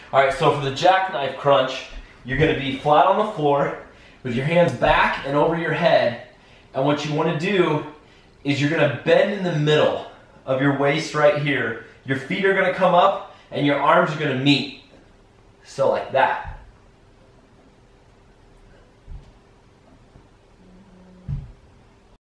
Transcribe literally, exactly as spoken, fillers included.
All right, so for the jackknife crunch, you're gonna be flat on the floor with your hands back and over your head. And what you wanna do is you're gonna bend in the middle of your waist right here. Your feet are gonna come up and your arms are gonna meet. So like that.